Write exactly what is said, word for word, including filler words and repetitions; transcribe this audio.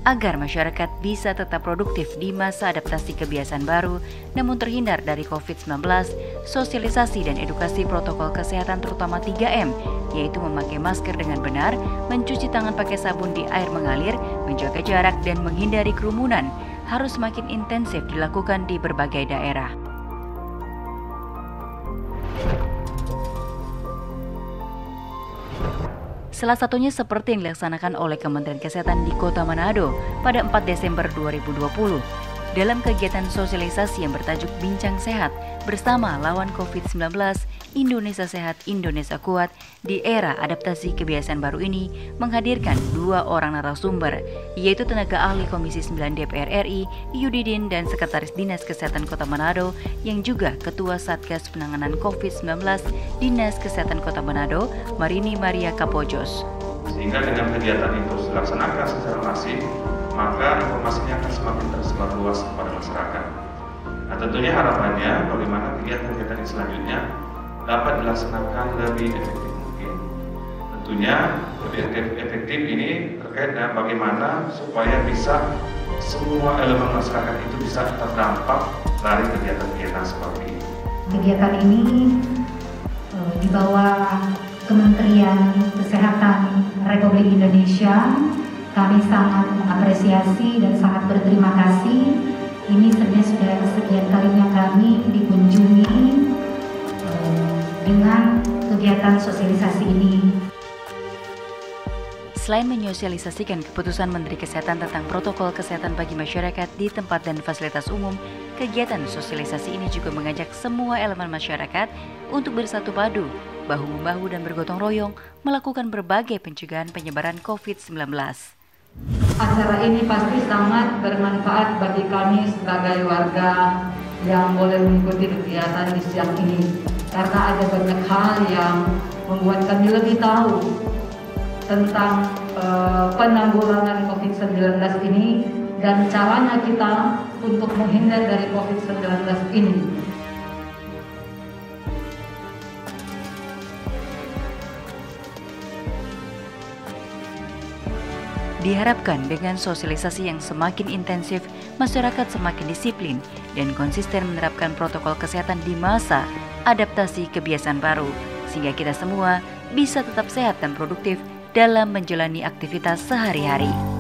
agar masyarakat bisa tetap produktif di masa adaptasi kebiasaan baru namun terhindar dari covid sembilan belas, sosialisasi dan edukasi protokol kesehatan terutama tiga M, yaitu memakai masker dengan benar, mencuci tangan pakai sabun di air mengalir, menjaga jarak dan menghindari kerumunan, harus semakin intensif dilakukan di berbagai daerah. Salah satunya seperti yang dilaksanakan oleh Kementerian Kesehatan di Kota Manado pada empat Desember dua ribu dua puluh. Dalam kegiatan sosialisasi yang bertajuk Bincang Sehat bersama lawan covid sembilan belas, Indonesia Sehat, Indonesia Kuat, di era adaptasi kebiasaan baru ini menghadirkan dua orang narasumber, yaitu tenaga ahli Komisi sembilan D P R R I, Yudidin, dan Sekretaris Dinas Kesehatan Kota Manado, yang juga Ketua Satgas Penanganan covid sembilan belas Dinas Kesehatan Kota Manado, Marini Maria Kapojos. Sehingga dengan kegiatan itu dilaksanakan secara masif, maka informasinya akan semakin tersebar luas kepada masyarakat. Nah, tentunya harapannya bagaimana kegiatan-kegiatan yang selanjutnya dapat dilaksanakan lebih efektif mungkin. Tentunya lebih efektif ini terkait dengan bagaimana supaya bisa semua elemen masyarakat itu bisa terdampak dari kegiatan-kegiatan seperti ini. Kegiatan ini e, di bawah Kementerian Kesehatan Republik Indonesia. Kami sangat mengapresiasi dan sangat berterima kasih. Ini sebenarnya sudah kesekian kalinya kami dikunjungi eh, dengan kegiatan sosialisasi ini. Selain menyosialisasikan keputusan Menteri Kesehatan tentang protokol kesehatan bagi masyarakat di tempat dan fasilitas umum, kegiatan sosialisasi ini juga mengajak semua elemen masyarakat untuk bersatu padu, bahu-membahu dan bergotong royong melakukan berbagai pencegahan penyebaran covid sembilan belas. Acara ini pasti sangat bermanfaat bagi kami sebagai warga yang boleh mengikuti kegiatan di siang ini, karena ada banyak hal yang membuat kami lebih tahu tentang uh, penanggulangan covid sembilan belas ini dan caranya kita untuk menghindar dari covid sembilan belas ini. Diharapkan dengan sosialisasi yang semakin intensif, masyarakat semakin disiplin dan konsisten menerapkan protokol kesehatan di masa adaptasi kebiasaan baru, sehingga kita semua bisa tetap sehat dan produktif dalam menjalani aktivitas sehari-hari.